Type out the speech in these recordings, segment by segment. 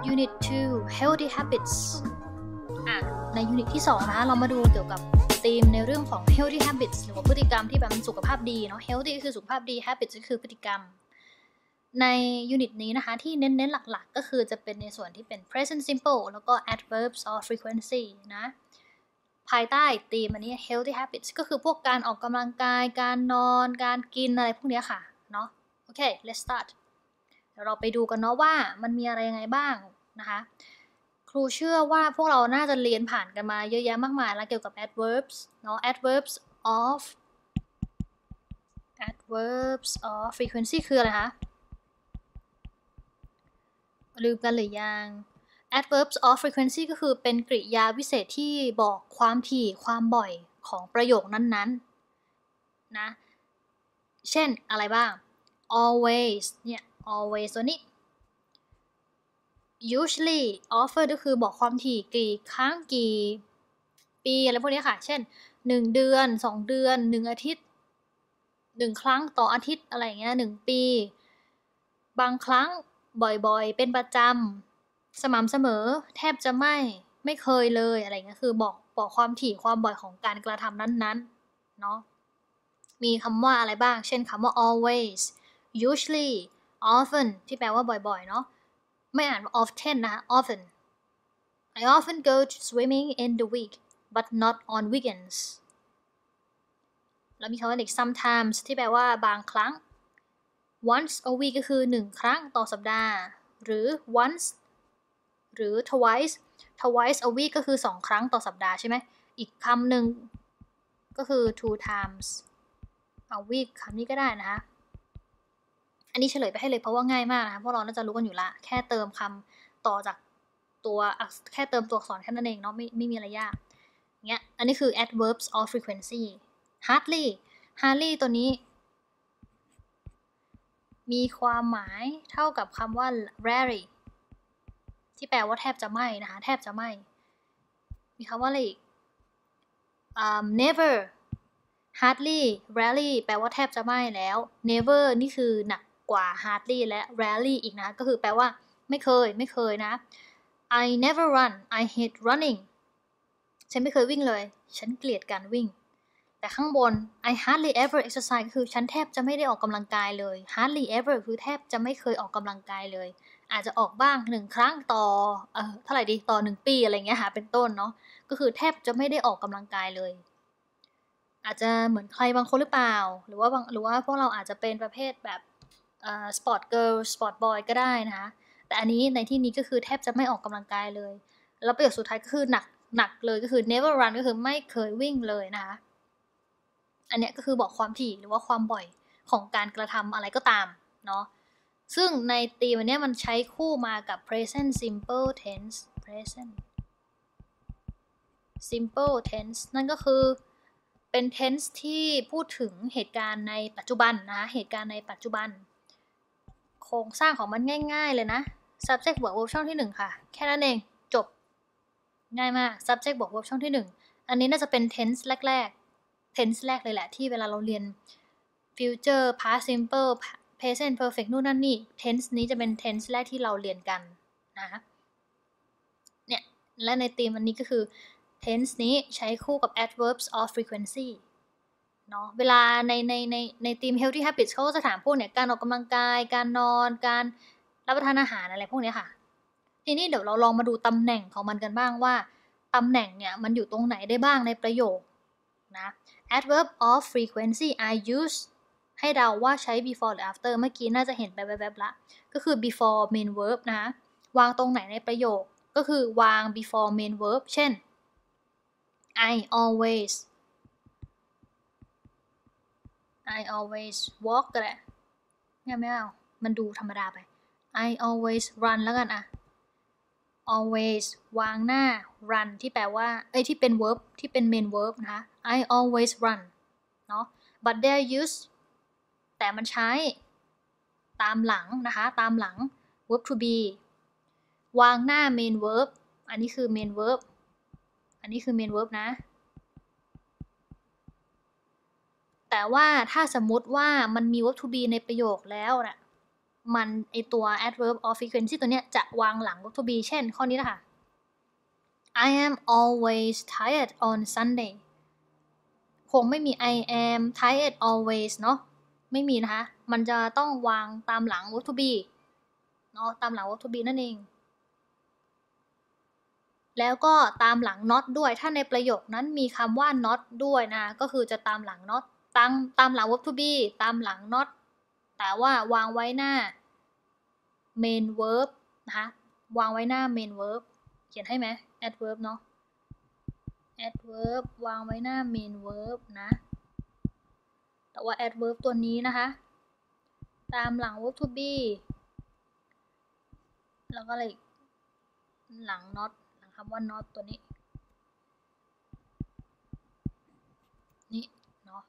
Unit 2 Healthy Habits ในยูนิตที่2นะคะเรามาดูเกี่ยวกับธีมในเรื่องของ Healthy Habits หรือว่าพฤติกรรมที่แบบสุขภาพดีเนาะ Healthy ก็คือสุขภาพดี Habits ก็คือพฤติกรรมในยูนิตนี้นะคะที่เน้นหลักๆก็คือจะเป็นในส่วนที่เป็น present simple แล้วก็ adverbs of frequency นะภายใต้ธีมอันนี้ Healthy Habits ก็คือพวกการออกกำลังกายการนอนการกินอะไรพวกนี้ค่ะเนาะโอเค let's start เดี๋ยวเราไปดูกันเนาะว่ามันมีอะไรยังไงบ้างนะคะครูเชื่อว่าพวกเราน่าจะเรียนผ่านกันมาเยอะแยะมากมายแล้วเกี่ยวกับ adverbs เนาะ adverbs of frequency คืออะไรคะลืมกันหรือยัง adverbs of frequency ก็คือเป็นกริยาวิเศษที่บอกความถี่ความบ่อยของประโยคนั้นๆนะเช่นอะไรบ้าง always เนี่ย always ตัวนี้ usually often ก็คือบอกความถี่กี่ครั้งกี่ปีอะไรพวกนี้ค่ะเช่น1เดือน2เดือน1อาทิตย์1ครั้งต่ออาทิตย์อะไรอย่างเงี้ย1ปีบางครั้งบ่อยๆเป็นประจำสม่ำเสมอแทบจะไม่เคยเลยอะไรเงี้ยคือบอกความถี่ความบ่อยของการกระทำนั้นๆเนาะมีคำว่าอะไรบ้างเช่นคำว่า always usually often ที่แปลว่าบ่อยๆเนาะไม่อ่านว่า often นะคะ often I often go to swimming in the week but not on weekends แล้วมีคำว่าอีก sometimes ที่แปลว่าบางครั้ง once a week ก็คือ1ครั้งต่อสัปดาห์หรือ once หรือ twice a week ก็คือ2ครั้งต่อสัปดาห์ใช่ไหมอีกคำหนึ่งก็คือ two times a week คำนี้ก็ได้นะคะอันนี้เฉลยไปให้เลยเพราะว่าง่ายมากนะคะพวกเราน่าจะรู้กันอยู่ละแค่เติมคำต่อจากตัวแค่เติมตัวอักษรแค่นั้นเองเนาะไม่มีอะไรยากเงี้ยอันนี้คือ adverbs of frequency hardly ตัวนี้มีความหมายเท่ากับคำว่า rarely ที่แปลว่าแทบจะไม่นะคะแทบจะไม่มีคำว่าอะไรอีกnever hardly rarely แปลว่าแทบจะไม่แล้ว never นี่คือหนักกว่า hardly และ rarely อีกนะก็คือแปลว่าไม่เคยนะ I never run I hate running ฉันไม่เคยวิ่งเลยฉันเกลียดการวิ่งแต่ข้างบน I hardly ever exercise คือฉันแทบจะไม่ได้ออกกำลังกายเลย hardly ever คือแทบจะไม่เคยออกกำลังกายเลยอาจจะออกบ้าง1ครั้งต่อเท่าไหร่ดีต่อ1ปีอะไรเงี้ยค่ะเป็นต้นเนาะก็คือแทบจะไม่ได้ออกกำลังกายเลยอาจจะเหมือนใครบางคนหรือเปล่าหรือว่าพวกเราอาจจะเป็นประเภทแบบสปอร์ตเกิร์ลสปอร์ตบอยก็ได้นะคะแต่อันนี้ในที่นี้ก็คือแทบจะไม่ออกกำลังกายเลยแล้วประโยคสุดท้ายก็คือหนักเลยก็คือ never run ก็คือไม่เคยวิ่งเลยนะคะอันนี้ก็คือบอกความถี่หรือว่าความบ่อยของการกระทำอะไรก็ตามเนาะซึ่งในธีมอันนี้มันใช้คู่มากับ present simple tense present simple tense นั่นก็คือเป็น tense ที่พูดถึงเหตุการณ์ในปัจจุบันนะคะเหตุการณ์ในปัจจุบันโครงสร้างของมันง่ายๆเลยนะ subject บวก verb ช่องที่1ค่ะแค่นั้นเองจบง่ายมาก subject บวก verb ช่องที่1อันนี้น่าจะเป็น tense แรกเลยแหละที่เวลาเราเรียน future past simple present perfect นู่นนั่นนี่ tense นี้จะเป็น tense แรกที่เราเรียนกันนะเนี่ยและในธีมอันนี้ก็คือ tense นี้ใช้คู่กับ adverbs of frequency เนาะเวลาในธีม healthy habits เขาก็จะถามพวกเนี่ยการออกกำลังกายการนอนการรับประทานอาหารอะไรพวกนี้ค่ะทีนี้เดี๋ยวเราลองมาดูตำแหน่งของมันกันบ้างว่าตำแหน่งเนี่ยมันอยู่ตรงไหนได้บ้างในประโยคนะ adverb of frequency are used ให้เดาว่าใช้ before หรือ after เมื่อกี้น่าจะเห็นไปแวบๆละก็คือ before main verb นะวางตรงไหนในประโยคก็คือวาง before main verb เช่น I always walk ก็ได้ไม่เอามันดูธรรมดาไป I always run แล้วกันอะ always วางหน้า run ที่แปลว่าที่เป็น verb ที่เป็น main verb นะคะ I always run เนาะ but they're used แต่มันใช้ตามหลังนะคะตามหลัง verb to be วางหน้า main verb อันนี้คือ main verb อันนี้คือ main verb นะแต่ว่าถ้าสมมุติว่ามันมี verb to be ในประโยคแล้วนะมันไอตัว adverb of frequency ตัวเนี้ยจะวางหลัง verb to be เช่นข้อนี้นะคะ I am always tired on Sunday คงไม่มี I am tired always เนาะไม่มีนะคะมันจะต้องวางตามหลัง verb to be เนาะตามหลัง verb to be นั่นเองแล้วก็ตามหลัง not ด้วยถ้าในประโยคนั้นมีคำว่า not ด้วยนะก็คือจะตามหลัง not ตามหลัง verb to be ตามหลัง not แต่ว่าวางไว้หน้า main verb นะคะวางไว้หน้า main verb เขียนให้ไหม adverb เนาะ adverb วางไว้หน้า main verb นะแต่ว่า adverb ตัวนี้นะคะตามหลัง verb to be แล้วก็อะไรหลัง not หลังคำว่า not ตัวนี้นี่เนาะ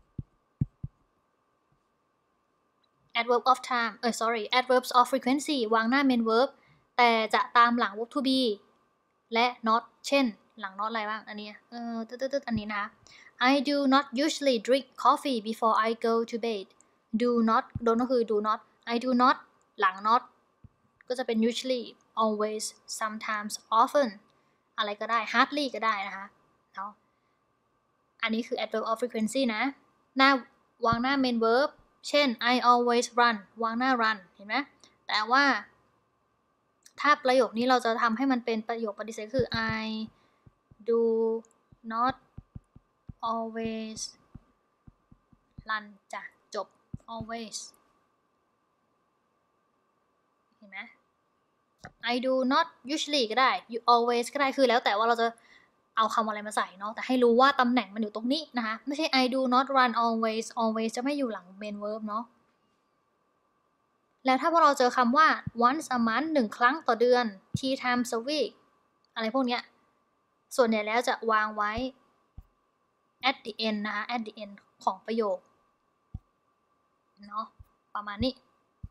adverb of time sorry adverbs of frequency วางหน้า main verb แต่จะตามหลัง verb to be และ not เช่นหลัง not อะไรบ้างอันนี้อันนี้นะ I do not usually drink coffee before I go to bed do not โดนก็คือ do not I do not หลัง not ก็จะเป็น usually always sometimes often อะไรก็ได้ hardly ก็ได้นะคะเนาะอันนี้คือ adverb of frequency นะหน้าวางหน้า main verb เช่น I always run วางหน้า run เห็นไหมแต่ว่าถ้าประโยคนี้เราจะทำให้มันเป็นประโยคปฏิเสธคือ I do not always run จ้ะจบ always เห็นไหม I do not usually ก็ได้ always ก็ได้คือแล้วแต่ว่าเราจะเอาคำอะไรมาใส่เนาะแต่ให้รู้ว่าตำแหน่งมันอยู่ตรงนี้นะคะไม่ใช่ I do not run always always จะไม่อยู่หลัง main verb เนาะแล้วถ้าพอเราเจอคำว่า once a month 1 ครั้งต่อเดือน three times a week อะไรพวกเนี้ยส่วนใหญ่แล้วจะวางไว้ at the end นะคะ at the end ของประโยคเนาะประมาณนี้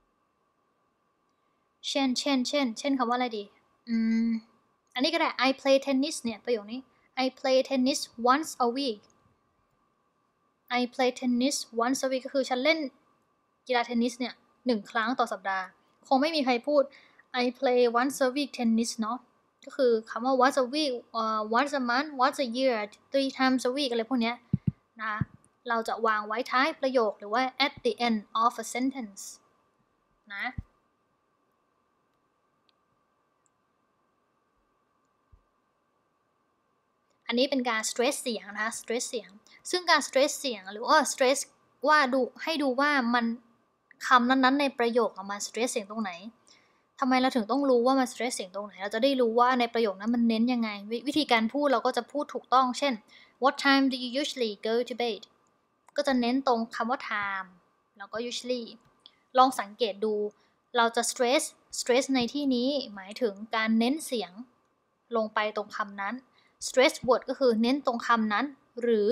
เช่นคำว่าอะไรดีอันนี้ก็ได้ I play tennis เนี่ยประโยคนี้ I play tennis once a week I play tennis once a week ก็คือฉันเล่นกีฬาเทนนิสเนี่ย1 ครั้งต่อสัปดาห์คงไม่มีใครพูด I play once a week tennis เนาะก็คือคำว่า once a week once a month once a year 3 times a week อะไรพวกเนี้ยนะเราจะวางไว้ท้ายประโยคหรือว่า at the end of a sentence นะอันนี้เป็นการ stress เสียงนะคะ stress เสียงซึ่งการ stress เสียงหรือว่า stress ว่าให้ดูว่ามันคำนั้นๆในประโยคมัน stress เสียงตรงไหนทำไมเราถึงต้องรู้ว่ามัน stress เสียงตรงไหนเราจะได้รู้ว่าในประโยคนั้นมันเน้นยังไงวิธีการพูดเราก็จะพูดถูกต้องเช่น What time do you usually go to bed ก็จะเน้นตรงคำว่า time แล้วก็ usually ลองสังเกตดูเราจะ stress ในที่นี้หมายถึงการเน้นเสียงลงไปตรงคำนั้น stress word ก็คือเน้นตรงคำนั้นหรือ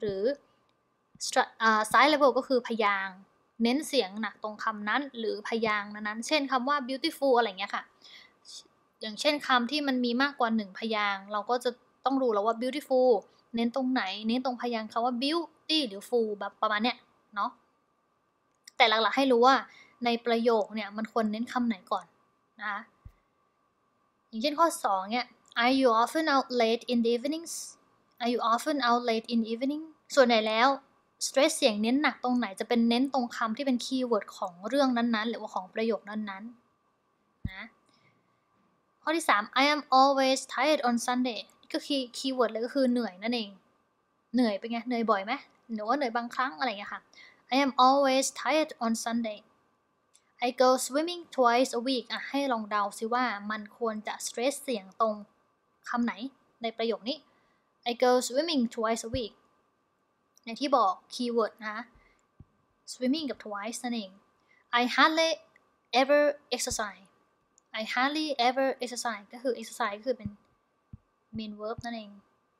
side level ก็คือพยางค์เน้นเสียงหนักตรงคำนั้นหรือพยางค์นั้นเช่นคำว่า beautiful อะไรเงี้ยค่ะอย่างเช่นคำที่มันมีมากกว่า1พยางค์เราก็จะต้องรู้แล้วว่า beautiful เน้นตรงไหนเน้นตรงพยางค์คำว่า beauty หรือ full แบบประมาณเนี้ยเนาะแต่หลักๆให้รู้ว่าในประโยคเนี่ยมันควรเน้นคำไหนก่อนนะคะอย่างเช่นข้อ2เนี่ย Are you often out late in the evenings Are you often out late in the evening ส่วนใหญ่แล้ว stress เสียงเน้นหนักตรงไหนจะเป็นเน้นตรงคำที่เป็นคีย์เวิร์ดของเรื่องนั้นๆหรือว่าของประโยคนั้นๆนะข้อที่3 I am always tired on Sunday ก็คีย์เวิร์ดเลยก็คือเหนื่อยนั่นเองเหนื่อยเป็นไงเหนื่อยบ่อยไหมหรือว่าเหนื่อยบางครั้งอะไรอย่างเงี้ยค่ะ I am always tired on Sunday I go swimming twice a week ให้ลองเดาซิว่ามันควรจะ stress เสียงตรงคำไหนในประโยคนี้ I go swimming twice a week อย่างที่บอกคีย์เวิร์ดนะ swimming กับ twice นั่นเอง I hardly ever exercise I hardly ever exercise ก็คือ exercise ก็คือเป็น main verb นั่นเอง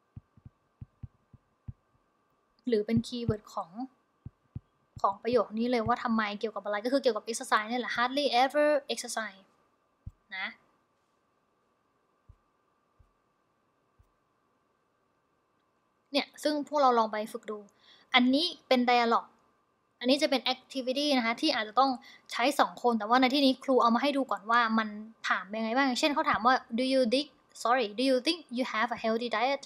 หรือเป็นคีย์เวิร์ดของประโยคนี้เลยว่าทำไมเกี่ยวกับอะไรก็คือเกี่ยวกับ exercise นี่แหละ hardly ever exercise นะเนี่ยซึ่งพวกเราลองไปฝึกดูอันนี้เป็น dialogue อันนี้จะเป็น activity นะคะที่อาจจะต้องใช้2คนแต่ว่าในที่นี้ครูเอามาให้ดูก่อนว่ามันถามยังไงบ้างเช่นเขาถามว่า do you think you have a healthy diet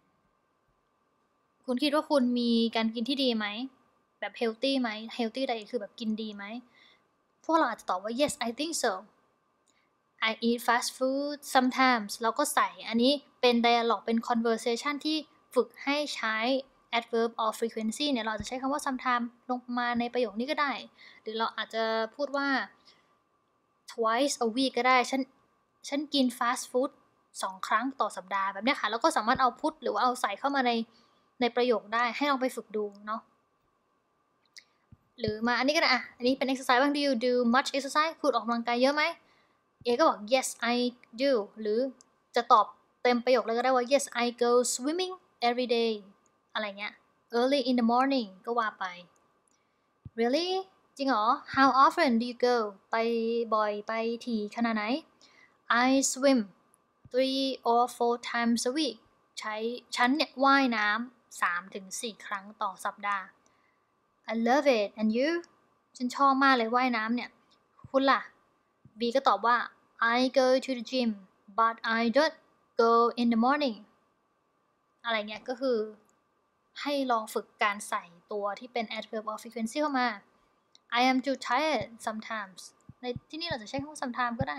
คุณคิดว่าคุณมีการกินที่ดีไหมแบบ healthy ไหม healthy diet คือแบบกินดีไหมพวกเราอาจจะตอบว่า yes I think so I eat fast food sometimes แล้วก็ใส่อันนี้เป็น dialogue เป็น conversation ที่ฝึกให้ใช้ adverb of frequency เนี่ยเราจะใช้คำว่า sometimes ลงมาในประโยคนี้ก็ได้หรือเราอาจจะพูดว่า twice a week ก็ได้ฉันกิน fast food 2 ครั้งต่อสัปดาห์แบบนี้ค่ะแล้วก็สามารถเอาพุทหรือว่าเอาใส่เข้ามาในประโยคได้ให้ลองไปฝึกดูเนาะหรือมาอันนี้ก็ได้อันนี้เป็น exercise บ้าง do you do much exercise คุณออกกำลังกายเยอะไหมเอก็บอก yes I do หรือจะตอบเต็มประโยคเลยก็ได้ว่า yes I go swimming every day อะไรเงี้ย early in the morning ก็ว่าไป really จริงเหรอ how often do you go ไปบ่อยไปถี่ขนาดไหน I swim 3 or 4 times a week ฉันเนี่ยว่ายน้ำ 3-4 ครั้งต่อสัปดาห์ I love it and you ฉันชอบมากเลยว่ายน้ำเนี่ยคุณล่ะ B ก็ตอบว่า I go to the gym but I don't go in the morning อะไรเงี้ยก็คือให้ลองฝึกการใส่ตัวที่เป็น adverb of frequency เข้ามา I am too tired sometimes ในที่นี่เราจะใช้คำว่า sometimes ก็ได้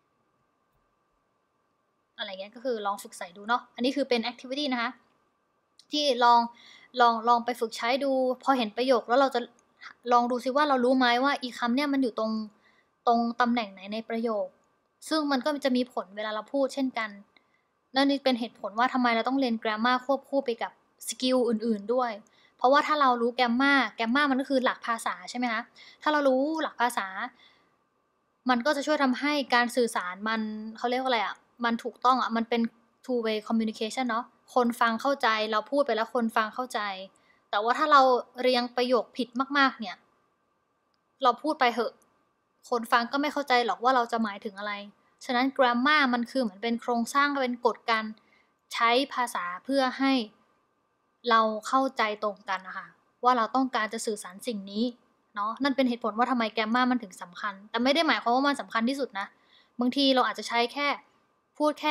อะไรเงี้ยก็คือลองฝึกใส่ดูเนาะอันนี้คือเป็น activity นะคะที่ลองไปฝึกใช้ดูพอเห็นประโยคแล้วเราจะลองดูซิว่าเรารู้ไหมว่าอีคำเนี่ยมันอยู่ตรงตำแหน่งไหนในประโยคซึ่งมันก็จะมีผลเวลาเราพูดเช่นกันนั่นนี่เป็นเหตุผลว่าทำไมเราต้องเรียน grammar ควบคู่ไปกับสกิลอื่นๆด้วยเพราะว่าถ้าเรารู้ grammar มันก็คือหลักภาษาใช่ไหมคะถ้าเรารู้หลักภาษามันก็จะช่วยทำให้การสื่อสารมันเขาเรียกว่าอะไรมันถูกต้องมันเป็น two way communication เนาะคนฟังเข้าใจเราพูดไปแล้วคนฟังเข้าใจแต่ว่าถ้าเราเรียงประโยคผิดมากๆเนี่ยเราพูดไปเหอะคนฟังก็ไม่เข้าใจหรอกว่าเราจะหมายถึงอะไรฉะนั้น grammar มันคือเหมือนเป็นโครงสร้างเป็นกฎการใช้ภาษาเพื่อให้เราเข้าใจตรงกันนะคะว่าเราต้องการจะสื่อสารสิ่งนี้เนาะนั่นเป็นเหตุผลว่าทำไม grammar มันถึงสำคัญแต่ไม่ได้หมายความว่ามันสำคัญที่สุดนะบางทีเราอาจจะใช้แค่พูดแค่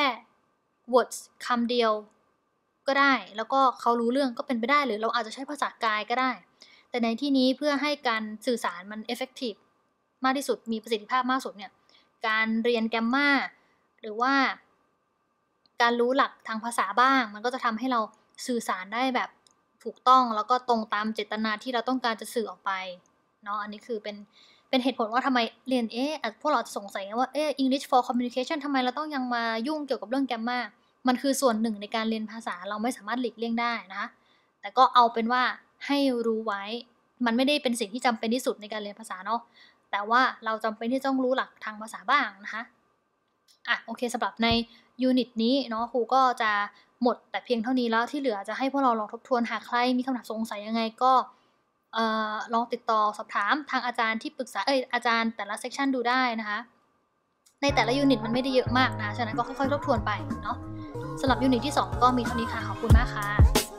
words คำเดียวก็ได้แล้วก็เขารู้เรื่องก็เป็นไปได้หรือเราอาจจะใช้ภาษากายก็ได้แต่ในที่นี้เพื่อให้การสื่อสารมัน effective มากที่สุดมีประสิทธิภาพมากสุดเนี่ยการเรียนแกมมาหรือว่าการรู้หลักทางภาษาบ้างมันก็จะทำให้เราสื่อสารได้แบบถูกต้องแล้วก็ตรงตามเจตนาที่เราต้องการจะสื่อออกไปเนาะอันนี้คือเป็นเหตุผลว่าทำไมเรียนพวกเราจะสงสัยว่าEnglish for Communication ทำไมเราต้องยังมายุ่งเกี่ยวกับเรื่องแกมมามันคือส่วนหนึ่งในการเรียนภาษาเราไม่สามารถหลีกเลี่ยงได้นะคะแต่ก็เอาเป็นว่าให้รู้ไว้มันไม่ได้เป็นสิ่งที่จำเป็นที่สุดในการเรียนภาษาเนาะแต่ว่าเราจำเป็นที่ต้องรู้หลักทางภาษาบ้างนะคะโอเคสำหรับในยูนิตนี้เนาะครูก็จะหมดแต่เพียงเท่านี้แล้วที่เหลือจะให้พวกเราลองทบทวนหากใครมีคำถามสงสัยยังไงก็ลองติดต่อสอบถามทางอาจารย์ที่ปรึกษาอาจารย์แต่ละเซกชันดูได้นะคะในแต่ละยูนิตมันไม่ได้เยอะมากนะฉะนั้นก็ค่อยๆทบทวนไปเนาะสำหรับยูนิตที่2ก็มีเท่านี้ค่ะขอบคุณมากค่ะ